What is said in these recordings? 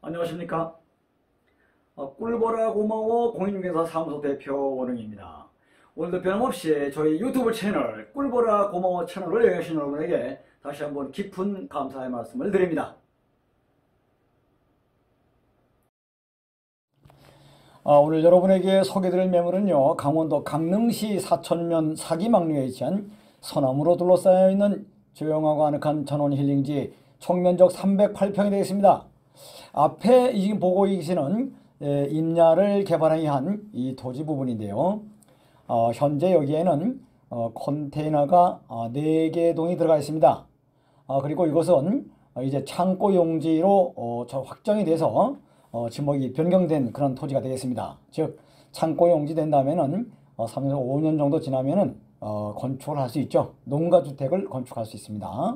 안녕하십니까. 꿀보라 고마워 공인중개사 사무소 대표 원흥입니다. 오늘도 변함없이 저희 유튜브 채널 꿀보라 고마워 채널을 여행하신 여러분에게 다시 한번 깊은 감사의 말씀을 드립니다. 오늘 여러분에게 소개드릴 매물은요, 강원도 강릉시 사천면 사기망리에 위치한 소나무로 둘러싸여 있는 조용하고 아늑한 전원힐링지 총면적 308평이 되겠습니다. 앞에 지금 보고 계시는 임야를 개발하기 위한 이 토지 부분인데요. 현재 여기에는 컨테이너가 4개 동이 들어가 있습니다. 그리고 이것은 이제 창고 용지로 확정이 돼서 지목이 변경된 그런 토지가 되겠습니다. 즉 창고 용지 된다면은 3에서 5년 정도 지나면은 건축을 할 수 있죠. 농가주택을 건축할 수 있습니다.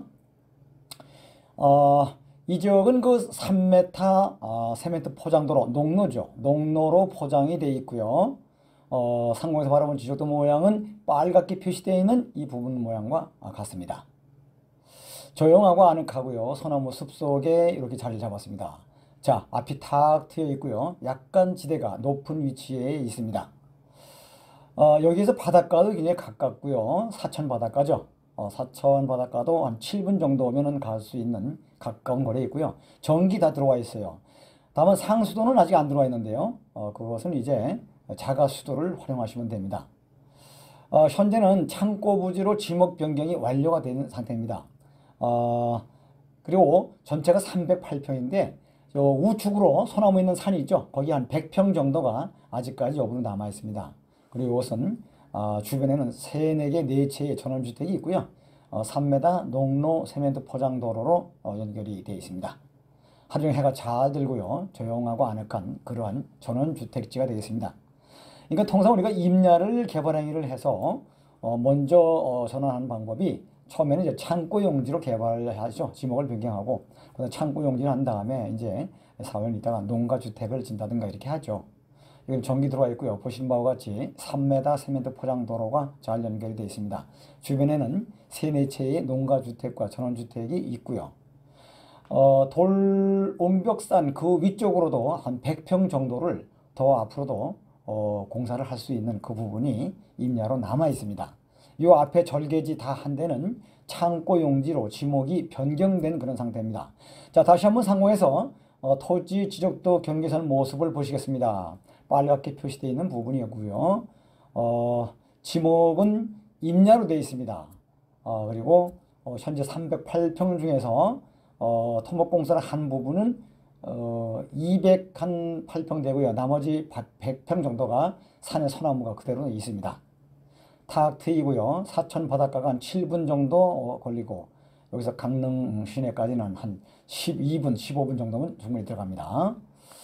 이 지역은 그 3m 세멘트 포장도로 농로죠. 농로로 포장이 되어 있고요. 상공에서 바라본 지적도 모양은 빨갛게 표시되어 있는 이 부분 모양과 같습니다. 조용하고 아늑하고요. 소나무 숲속에 이렇게 자리를 잡았습니다. 자, 앞이 탁 트여 있고요. 약간 지대가 높은 위치에 있습니다. 여기에서 바닷가도 굉장히 가깝고요. 사천 바닷가죠. 사천 바닷가도 한 7분 정도 오면은 갈 수 있는 가까운 거리에 있고요. 전기 다 들어와 있어요. 다만 상수도는 아직 안 들어와 있는데요. 그것은 이제 자가수도를 활용하시면 됩니다. 현재는 창고 부지로 지목 변경이 완료가 된 상태입니다. 그리고 전체가 308평인데 우측으로 소나무 있는 산이 있죠. 거기 한 100평 정도가 아직까지 여부는 남아 있습니다. 그리고 이것은 주변에는 3, 4개, 4채의 전원주택이 있고요. 3m 농로 세멘트 포장도로로 연결이 되어 있습니다. 하루 종일 해가 잘 들고요. 조용하고 아늑한 그러한 전원주택지가 되겠습니다. 그러니까 통상 우리가 임야를 개발행위를 해서 먼저 전환하는 방법이 처음에는 이제 창고 용지로 개발을 하죠. 지목을 변경하고 그다음 창고 용지를 한 다음에 이제 4년 있다가 농가주택을 짓는다든가 이렇게 하죠. 여기 전기 들어와 있고요. 보신 바와 같이 3m 세멘트 포장도로가 잘 연결이 되어 있습니다. 주변에는 3, 4채의 농가주택과 전원주택이 있고요. 돌옹벽산 그 위쪽으로도 한 100평 정도를 더 앞으로도 공사를 할 수 있는 그 부분이 임야로 남아 있습니다. 이 앞에 절개지 다 한 대는 창고 용지로 지목이 변경된 그런 상태입니다. 자, 다시 한번 상공에서 토지 지적도 경계선 모습을 보시겠습니다. 빨갛게 표시되어 있는 부분이었고요. 지목은 임야로 되어 있습니다. 그리고 현재 308평 중에서 토목공사를 한 부분은 208평 되고요. 나머지 100평 정도가 산의 소나무가 그대로 있습니다. 탁 트이고요. 사천 바닷가가 한 7분 정도 걸리고 여기서 강릉 시내까지는 한 12분, 15분 정도면 충분히 들어갑니다.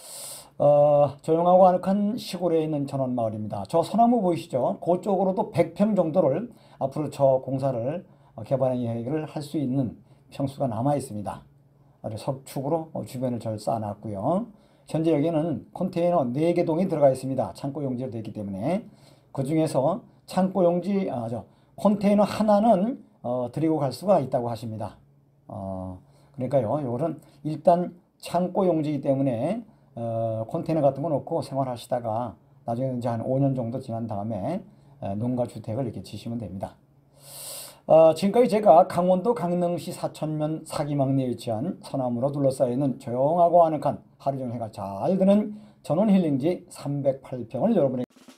조용하고 아늑한 시골에 있는 전원마을입니다. 저 소나무 보이시죠? 그쪽으로도 100평 정도를 앞으로 저 공사를 개발행위를 할 수 있는 평수가 남아 있습니다. 석축으로 주변을 잘 쌓아놨고요. 현재 여기는 컨테이너 4개 동이 들어가 있습니다. 창고 용지로 되어 있기 때문에 그 중에서 창고 용지 컨테이너 하나는 드리고 갈 수가 있다고 하십니다. 그러니까요, 이거는 일단 창고 용지이기 때문에 컨테이너 같은 거 놓고 생활하시다가 나중에 이제 한 5년 정도 지난 다음에 농가주택을 이렇게 지시면 됩니다. 지금까지 제가 강원도 강릉시 사천면 사기망리에 위치한 소나무로 둘러싸여 있는 조용하고 아늑한 하루 종일 해가 잘 드는 전원힐링지 308평을 여러분에게